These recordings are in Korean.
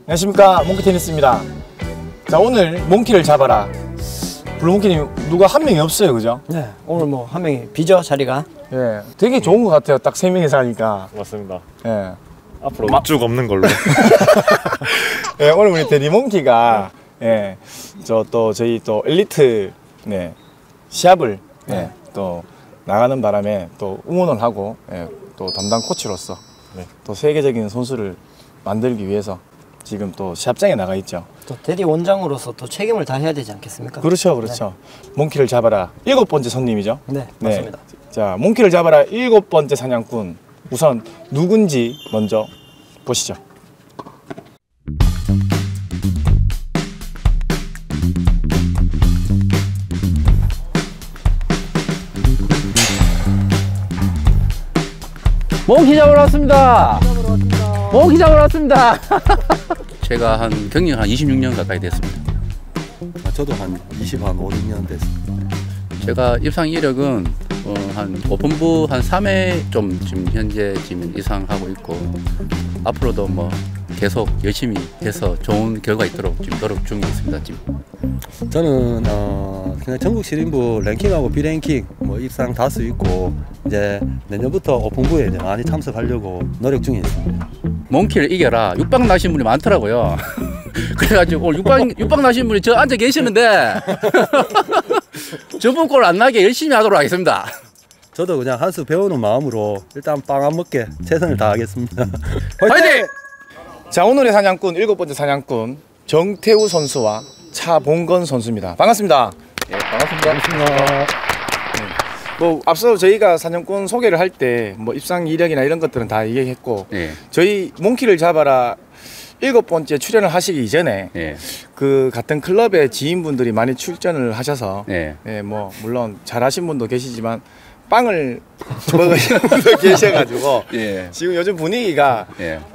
안녕하십니까, 몽키 테니스입니다. 자, 오늘 몽키를 잡아라. 블루몽키님 누가 한 명이 없어요, 그죠? 네, 오늘 뭐 한 명이 비죠, 자리가. 예, 되게 좋은 것 같아요. 딱 3명이서 하니까. 맞습니다. 예. 앞으로 쭉 없는 걸로. 예, 오늘 우리 데니몽키가 예, 저희 또 엘리트 시합을 또 나가는 바람에 또 응원을 하고 또 담당 코치로서 또 세계적인 선수를 만들기 위해서 지금 또 시합장에 나가 있죠. 또 대리 원장으로서 또 책임을 다해야 되지 않겠습니까? 그렇죠, 그렇죠. 몽키를 잡아라 7번째 손님이죠. 네, 맞습니다. 자, 몽키를 잡아라 7번째 사냥꾼, 우선 누군지 먼저 보시죠. 몽키 잡으러 왔습니다. 몽키 잡으러 왔습니다. 제가 한 경력 한 26년 가까이 됐습니다. 저도 한 5, 6년 됐습니다. 제가 입상 이력은 한 오픈부 한 3회 좀 지금 현재 지금 이상 하고 있고, 앞으로도 뭐 계속 열심히 해서 좋은 결과 있도록 지금 노력 중에 있습니다. 지금 저는 그냥 전국 시림부 랭킹하고 비랭킹 뭐 입상 다수 있고, 이제 내년부터 오픈부에 이제 많이 참석하려고 노력 중에 있습니다. 몽키를 이겨라. 육박 나신 분이 많더라고요. 그래가지고 오늘 육박 나신 분이 저 앉아 계시는데 저분 꼴 안 나게 열심히 하도록 하겠습니다. 저도 그냥 한 수 배우는 마음으로 일단 빵 안 먹게 최선을 다하겠습니다. 화이팅! 자, 오늘의 사냥꾼 7번째 사냥꾼 정태우 선수와 차봉건 선수입니다. 반갑습니다. 네, 반갑습니다. 뭐 앞서 저희가 사냥꾼 소개를 할 때 뭐 입상 이력이나 이런 것들은 다 얘기했고, 저희 몽키를 잡아라 7번째 출연을 하시기 이전에 그 같은 클럽의 지인분들이 많이 출전을 하셔서 뭐 물론 잘하신 분도 계시지만 빵을 먹으시는 분도 계셔가지고 지금 요즘 분위기가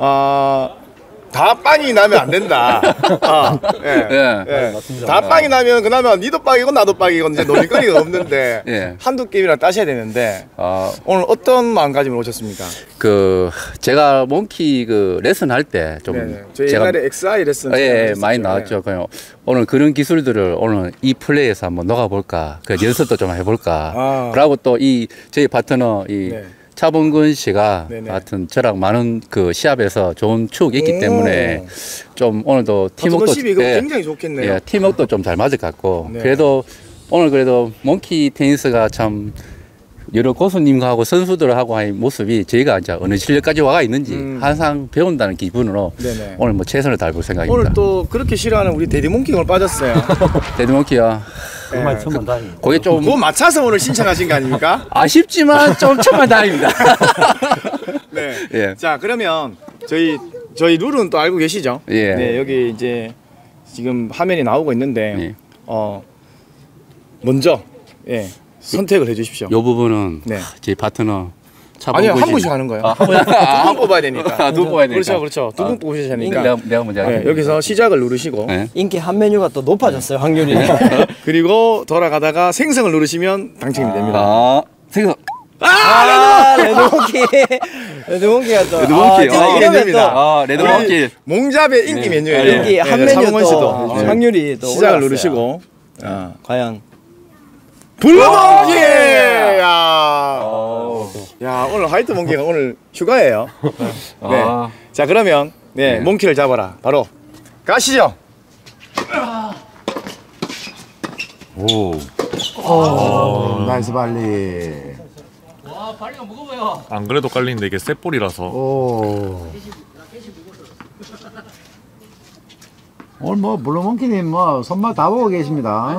다 빵이 나면 안 된다. 다 빵이 나면 그나마 니도 빵이고 나도 빵이고 이제 놀릴거리가 없는데 한두 게임이나 따셔야 되는데 오늘 어떤 마음가짐으로 오셨습니까? 제가 몽키 레슨 할 때 좀 저희 옛날에 XI 레슨 많이 나왔죠. 그냥 오늘 그런 기술들을 오늘 이 플레이에서 한번 녹아볼까, 연습도 좀 해볼까. 그리고 또 저희 파트너 차범근 씨가 하여튼 저랑 많은 시합에서 좋은 추억이 있기 때문에 좀 오늘도 팀워크도 굉장히 좋겠네요. 팀워크도 좀 잘 맞을 것 같고, 그래도 오늘 몽키 테니스가 참 여러 고수님하고 선수들하고 한 모습이 저희가 이제 어느 실력까지 와가 있는지 항상 배운다는 기분으로 오늘 뭐 최선을 다해볼 생각입니다. 오늘 또 그렇게 싫어하는 우리 데디몽키 오늘 빠졌어요. 데디몽키요. 정말 천만다행입니다. 그게 좀 그거 맞춰서 오늘 신청하신 거 아닙니까? 아쉽지만 좀 천만다행입니다. 자, 그러면 저희 룰은 또 알고 계시죠? 여기 이제 지금 화면이 나오고 있는데 먼저 선택을 해주십시오. 이 부분은 제 파트너 아니요, 한 분씩 하는 거예요. 두 분 뽑아야 되니까. 두 분 뽑아야 되니까. 그렇죠. 두 분 뽑으셔야 되니까. 내가 먼저 할게요. 여기서 시작을 누르시고 인기 한 메뉴가 또 높아졌어요, 확률이. 그리고 돌아가다가 생성을 누르시면 당첨이 됩니다. 생성. 레드몽키. 레드몽키가 또. 레드몽키. 몽잡의 인기 메뉴예요. 인기 한 메뉴 또 확률이 또 시작을 올라갔어요. 누르시고 과연 블루몽키! 야, 오늘 화이트 몽키가 오늘 휴가예요. 자, 그러면 몽키를 잡아라. 바로 가시죠. 나이스 발리. 와, 발리가 무거워요. 안 그래도 깔리는데 이게 셋볼이라서. 오늘 뭐 블루몽키님 뭐 손맛 다 보고 계십니다.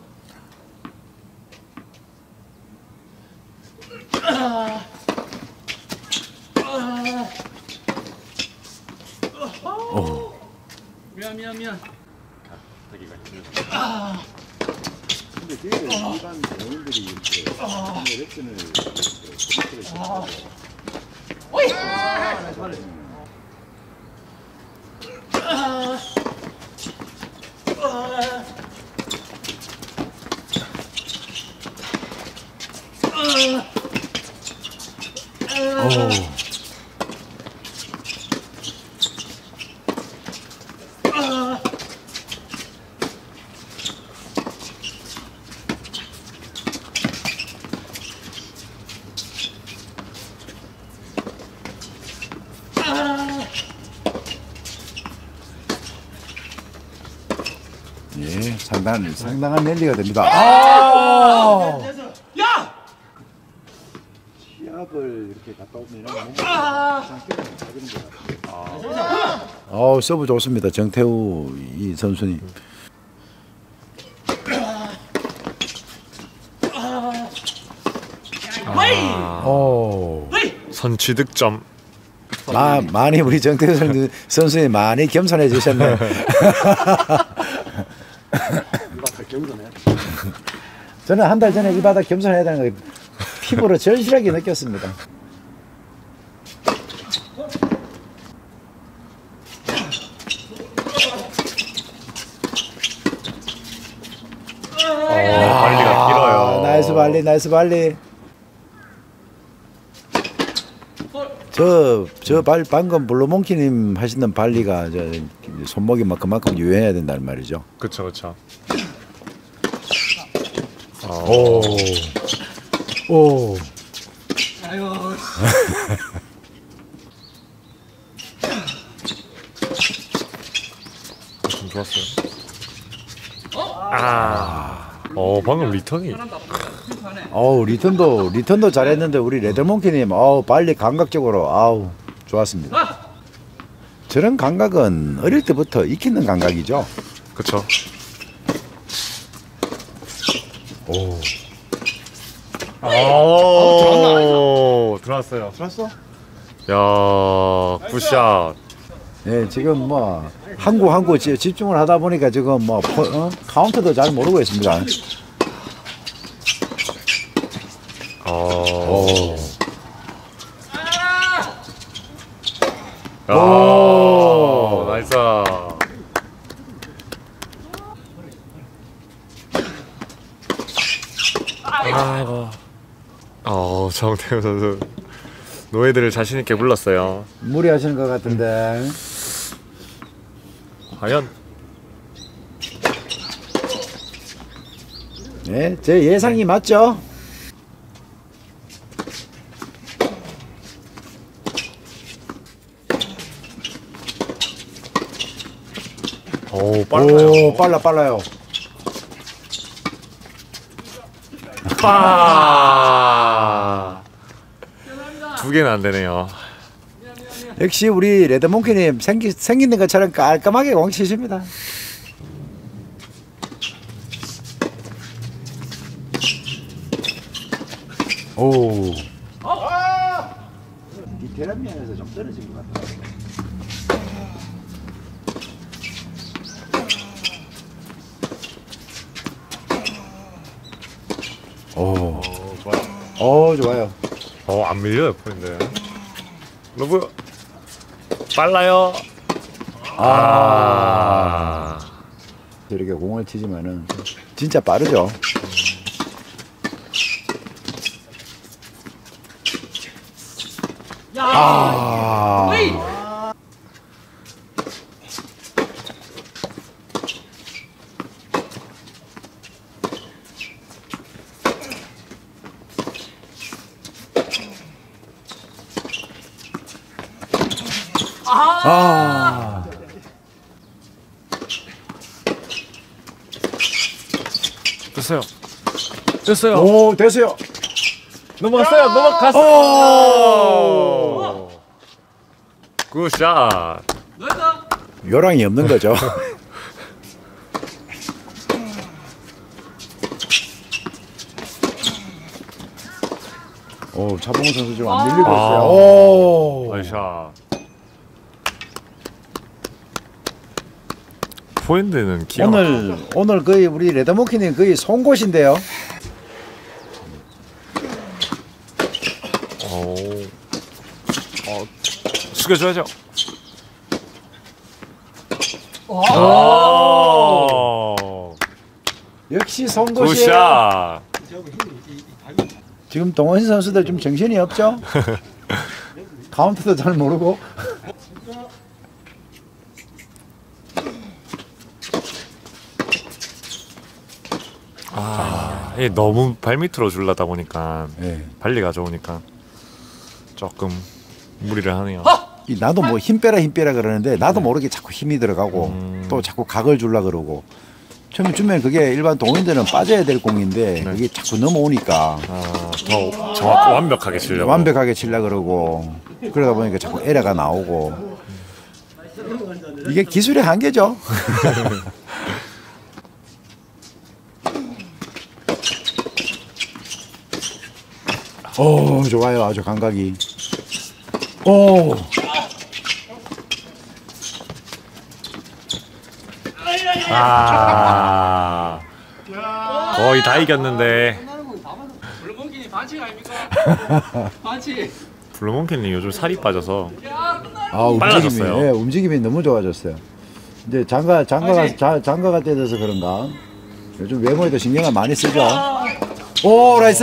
미안. 근데 저희들 일반 배우들이 이렇게 레슨을 상당한 랠리가 됩니다. 시합을 이렇게 갔다 오면 서브 좋습니다. 정태우 이 선수님. 선취 득점. 많이 우리 정태우 선수님 많이 겸손해지셨네요. 저는 한 달 전에 이 바닥 겸손해야 되는 걸 피부로 절실하게 느꼈습니다. 발리가 길어요. 나이스 발리, 나이스 발리. 방금 블루몽키님 하시는 발리가 손목이 막 그만큼 유연해야 된다는 말이죠. 그쵸 그쵸. 오. 좀 좋았어요. 방금 리턴이. 리턴도 잘했는데 우리 레드몽키님 발리 감각적으로 좋았습니다. 저런 감각은 어릴 때부터 익히는 감각이죠. 그쵸. 들어왔어요. 들었어? 야, 굿샷. 네, 지금 뭐 한구 집중을 하다 보니까 지금 뭐 카운트도 잘 모르고 있습니다. 나이스. 정태우 선수 노예들을 자신 있게 불렀어요. 무리하시는 것 같은데. 과연? 네, 제 예상이 맞죠? 빨라요. 빨라요. 두 개는 안 되네요. 역시 우리 레드몽키님 생기는 것처럼 깔끔하게 공 치십니다. 오. 디테일한 면에서 좀 떨어진 것 같아요. 좋아요. 안 밀려요, 포인트. 러브. 빨라요. 이렇게 공을 치지만은 진짜 빠르죠. 됐어요. 오, 됐어요. 넘어갔어요. 굿샷. 요랑이 없는 거죠. 차범근 선수 지금 안 밀리고 있어요. 나이샷. 포핸드는 기가 오늘 거의 우리 레드몽키님 거의 송곳인데요. 숙여줘야죠. 역시 송곳이에요. 굿샷. 지금 동원 선수들 좀 정신이 없죠? 카운트도 잘 모르고. 이게 너무 발밑으로 줄라다 보니까 네. 발리가 좋으니까 조금 무리를 하네요. 나도 뭐 힘 빼라 그러는데 나도 모르게 자꾸 힘이 들어가고 또 자꾸 각을 줄라 그러고 처음에 주면 그게 일반 동호인들은 빠져야 될 공인데 네. 이게 자꾸 넘어오니까 더 정확 완벽하게 치려고. 완벽하게 치려 그러고 그러다 보니까 자꾸 에러가 나오고 이게 기술의 한계죠. 오 좋아요 아주 감각이. 오. 아 거의 다 이겼는데. 블루몽키님 반칙 아닙니까? 반칙. 블루몽키님 요즘 살이 빠져서 아 움직임이 빨라졌어요. 예, 움직임이 너무 좋아졌어요. 이제 장가가 떼져서 그런가 요즘 외모에도 신경을 많이 쓰죠. 오 나이스.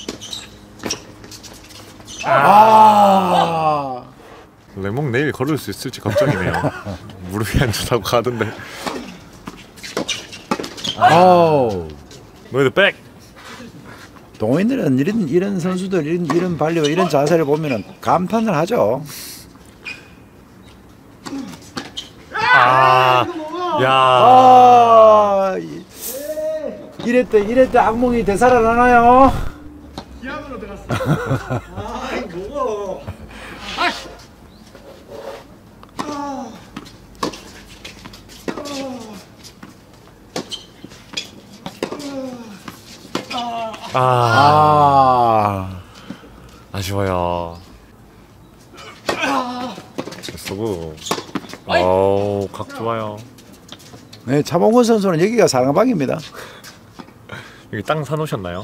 아. 레몽 내일 걸을 수 있을지 걱정이네요. 무릎이 안 좋다고 하던데. 아우. 너희들 백. 동호인들은 이런 선수들 이런 발리와 이런 자세를 보면은 감탄을 하죠. 야. 아. 이랬대 악몽이 되살아나나요? 기압으로 들어갔어. 아쉬워요. 쓰고. 어우 각 좋아요. 네, 차범근 선수는 여기가 사랑방입니다. 여기 땅 사놓으셨나요?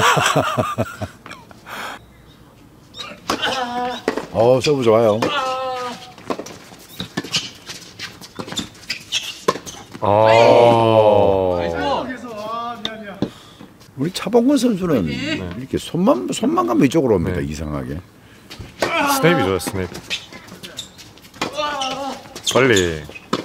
서브 좋아요. 우리 차범근 선수는 이렇게 손만 가면 이쪽으로 옵니다. 네. 이상하게. 스냅이 좋아요 스냅. 빨리.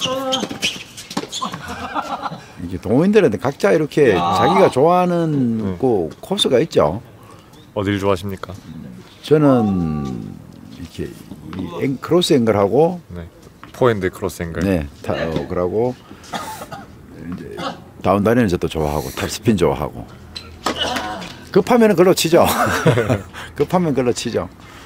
이게 동호인들은 각자 이렇게 자기가 좋아하는 그 코스가 있죠. 어딜 좋아하십니까? 저는 이렇게 크로스 앵글하고 네. 포핸드 크로스 앵글. 네, 그러고 이제 다운 다리는 저도 좋아하고 탑스핀 좋아하고 급하면은 글로 치죠. 급하면 글로 치죠.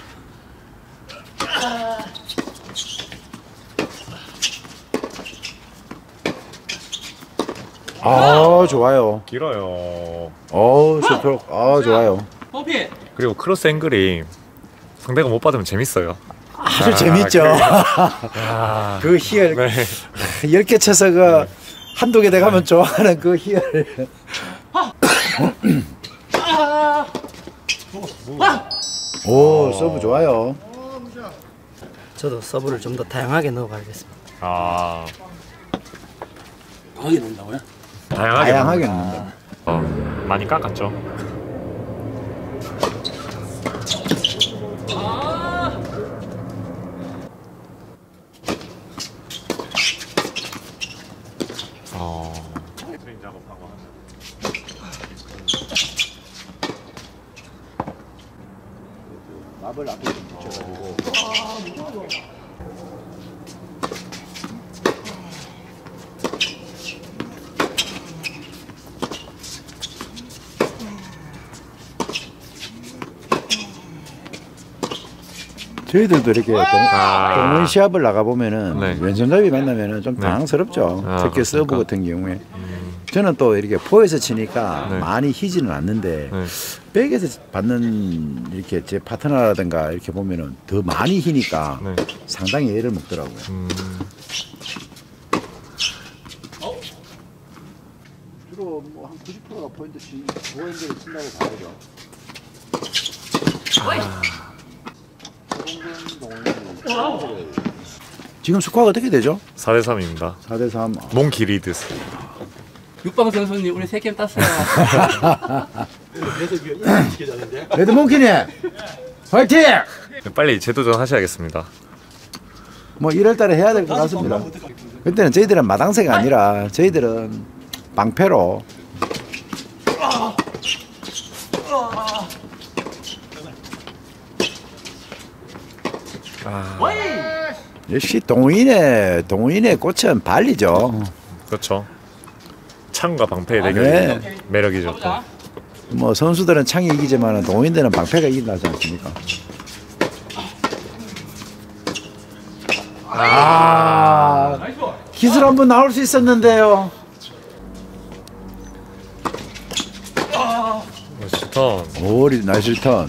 좋아요. 길어요. 스트로크. 좋아요. 호피. 그리고 크로스 앵글이 상대가 못 받으면 재밌어요. 아주 재밌죠. 그 희열. 네. 10개 쳐서 그 한두 개 돼가면 좋아하는 그 희열. 서브 좋아요. 저도 서브를 좀 더 다양하게 넣어가야겠습니다. 강하게 넣는다고요? 다양하게 넣는다. 많이 깎았죠. 트레인 작업하고 하는. 마블 앞에 붙여가지고. 저희들도 이렇게 동호인 시합을 나가 보면은 네. 왼손잡이 만나면은 좀 당황스럽죠. 특히 서브 같은 경우에. 저는 또 이렇게 포에서 치니까 많이 희지는 않는데 백에서 받는 이렇게 제 파트너라든가 이렇게 보면은 더 많이 희니까 상당히 애를 먹더라고요. 주로 뭐 한 90%가 포인트를 친다고 봐야죠. 지금 스코어가 어떻게 되죠? 4대3입니다. 4대3. 몽 기리드스. 육방 선수님 우리 3게임 땄어요. 레드몽키님 화이팅! 빨리 재도전 하셔야겠습니다. 뭐 1월달에 해야 될 것 같습니다. 그때는 저희들은 마당새가 아니라 저희들은 방패로 역시 동호인의 꽃은 발리죠. 그렇죠. 창과 방패의 대결이 네. 매력이죠. 또. 뭐 선수들은 창이 이기지만 동호인들은 방패가 이긴다지 않습니까? 기술 한번 나올 수 있었는데요. 턴. 오, 나이스 리턴.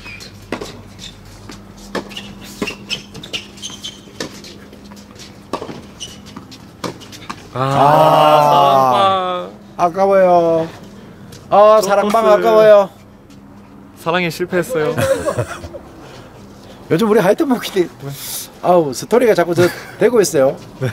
아까워요. 사랑방 아까워요. 사랑에 실패했어요. 요즘 우리 하이트모키들 스토리가 자꾸 되고 있어요. 네.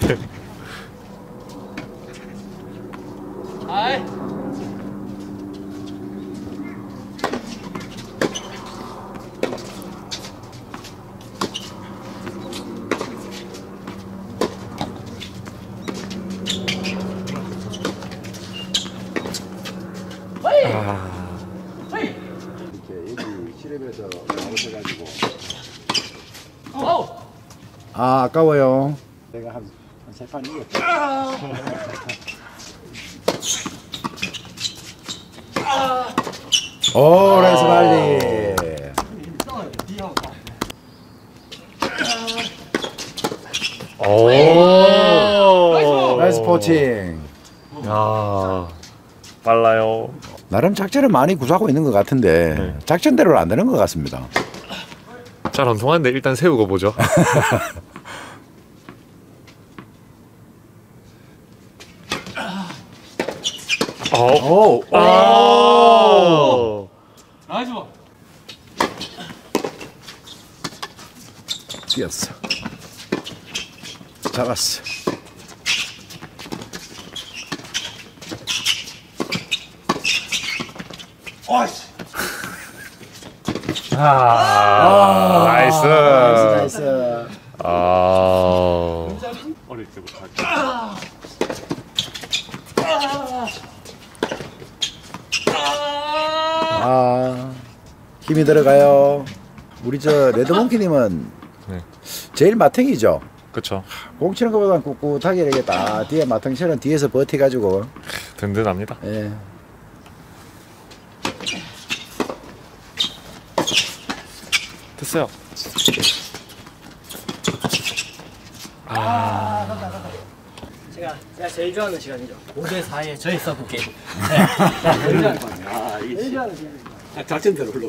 아까워요. 내가 한 세 판 이겼다. 오, 나이스 발리. 오. 나이스 포칭. 야, 빨라요. 나름 작전을 많이 구사하고 있는 것 같은데 네. 작전대로는 안 되는 것 같습니다. 잘 안 통하는데 일단 세우고 보죠. 오, 오. 뛰었어. 잡았어. 나이스. 나이스. 어릴 때부터 힘이 들어가요. 우리 레드몽키님은 네. 제일 마탱이죠. 그렇죠. 공 치는 것보다는 꿋꿋하게 이렇게 딱 뒤에 마탱처럼 뒤에서 버텨가지고. 든든합니다. 예. 됐어요. 제가 제일 좋아하는 시간이죠. 5대 4의 저희 서브 게임. 작전대로 흘러.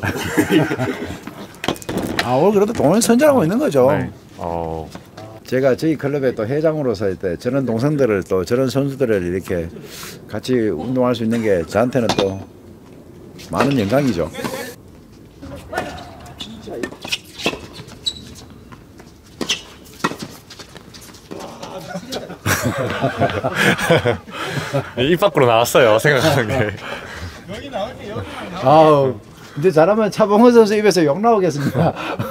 오늘 그래도 동호인 선전하고 있는 거죠. 네. 제가 저희 클럽의 또 회장으로서 할 때 저런 동생들을 또 저런 선수들을 이렇게 같이 운동할 수 있는 게 저한테는 또 많은 영광이죠. 입 밖으로 나왔어요. 생각하는 게. 근데 잘하면 차범근 선수 입에서 욕 나오겠습니다.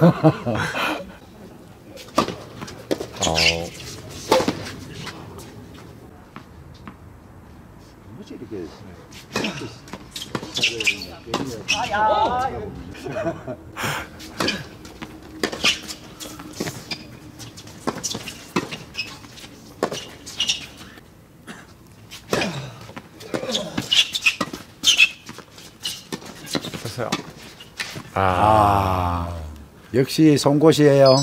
됐어요. 역시 송곳이에요.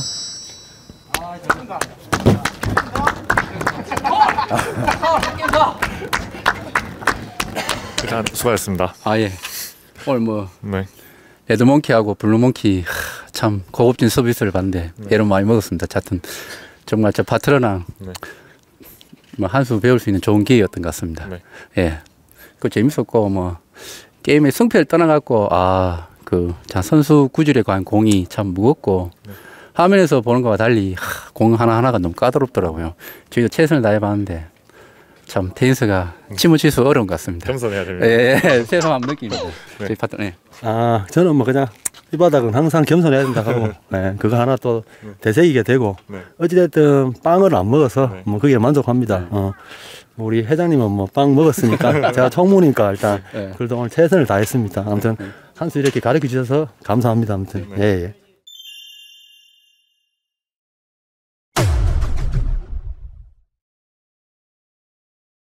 일단 수고하셨습니다. 예. 오늘 뭐 네. 레드몽키하고 블루몽키 참 고급진 서비스를 받는데 애를 많이 먹었습니다. 하여튼 정말 저 파트너랑 네. 뭐 한 수 배울 수 있는 좋은 기회였던 것 같습니다. 네. 예. 그 재밌었고 뭐 게임의 승패를 떠나갖고 자 선수 구질에 관한 공이 참 무겁고 화면에서 보는 것과 달리 공 하나하나가 너무 까다롭더라고요. 저희도 최선을 다해봤는데 참 테니스가 침을 칠 수 어려운 것 같습니다. 겸손해야 됩니다. 예, 새삼한 느낌입니다. 네. 저희 파트너. 네. 저는 뭐 그냥 이 바닥은 항상 겸손해야 된다 하고 네, 그거 하나 또 대세이게 되고 네. 어찌됐든 빵을 안 먹어서 네. 뭐 그게 만족합니다. 뭐 우리 회장님은 뭐 빵 먹었으니까 제가 총무니까 일단 네. 그래도 오늘 최선을 다했습니다. 아무튼 한 수 이렇게 가르쳐 주셔서 감사합니다. 아무튼 예.